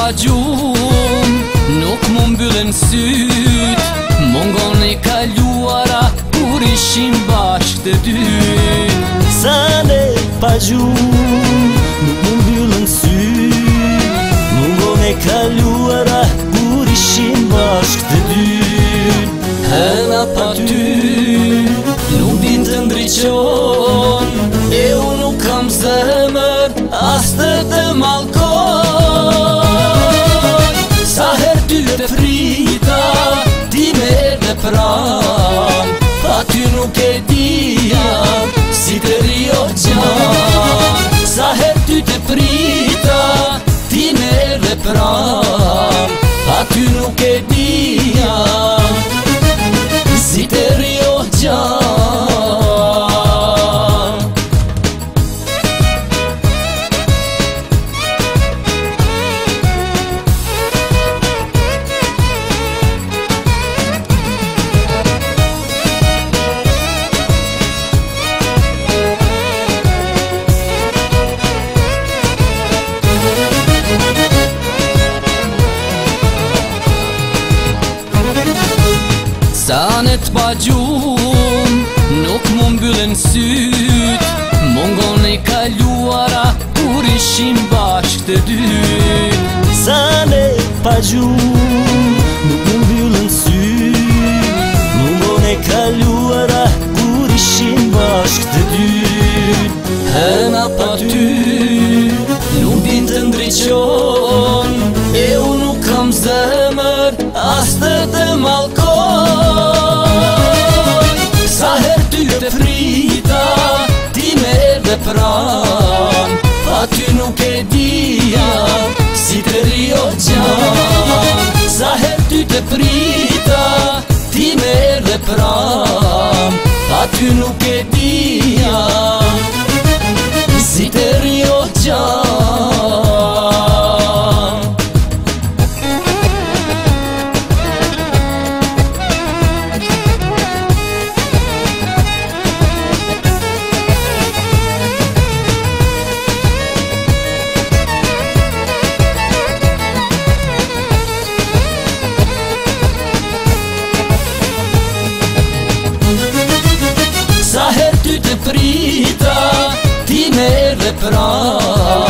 pa gjum, nuk mu mbyllën syt, mungon e kaluara kur ishim bashkë të dy. Sane pa gjum, nuk mu mbyllën syt, mungon e kaluara kur ishim bashkë të dy. Hëna pa ty, nuk din të ndriqon, e unë nuk kam zemër, as të mallkoj. Sa her ty të frita, ti me erdhe pran, pa ty nuk e dija, si të rio gjan. Sa her ty të frita, ti me erdhe pran, pa ty nuk e dija, si të rio gjan. Sanet pa gjum, nuk mu mbyllën syt, mungon e kaluara kur ishim bashkë të dy. Sane pa gjum, nuk mu mbyllën syt, mungon e kaluara kur ishim bashkë të dy. Hëna pa ty, nuk din të ndriqon, e unë nuk kam zemër, as të mallkoj. Sa her ty të frita, ti me erdhe pran, pa ty nuk e dija, si të rio gjan. Sa her ty të frita, ti me erdhe pran, pa ty nuk e dija, si të rio gjan. Sa her ty të frita, ti me erdhe pran,